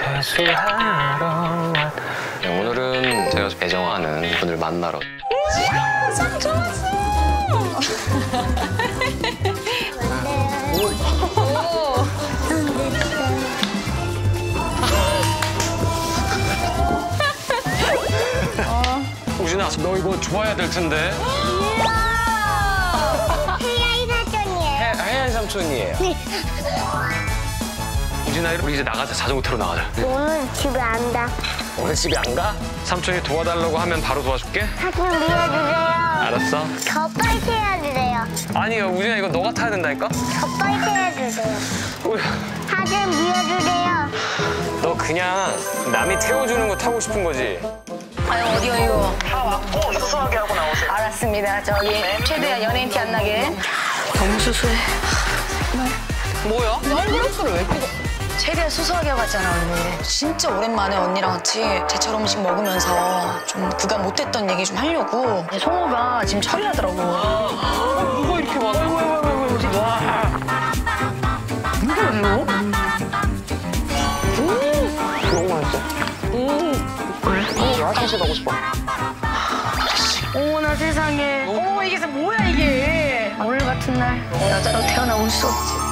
회수하러 네, 오늘은 제가 애정하는 분을 만나러 참 좋았어. 우진아, 너 이거 좋아해야 될 텐데. 혜야이 사촌이에요. 혜연 삼촌이에요. 네. 우진아, 우리 이제 나가자. 자전거 타러 나가자. 오늘 집에 안 가. 오늘 집에 안 가? 삼촌이 도와달라고 하면 바로 도와줄게. 사진 밀어주세요. 알았어. 저 빨리 태워주세요. 아니요, 우진아, 이거 너가 타야 된다니까? 저 빨리 태워주세요. 우리, 사진 밀어주세요. 너 그냥 남이 태워주는 거 타고 싶은 거지? 아유 어디요 이거. 다 왔고 수수하게 하고 나오세요. 알았습니다. 저기 최대한 연예인 티 안 나게. 너무 수수해. 뭐야? 선글라스를 왜 끼고? 최대한 수수하게 하고 왔잖아 언니. 진짜 오랜만에 언니랑 같이 제철 음식 먹으면서 좀 그간 못했던 얘기 좀 하려고. 송호가 지금 철이라더라고. 뭐가 이렇게 많아? 너무 맛있어. 화장실 가고 싶어. 어머나 세상에. 어머 이게 뭐야 이게. 오늘 같은 날 여자로 태어나 올 수 없지.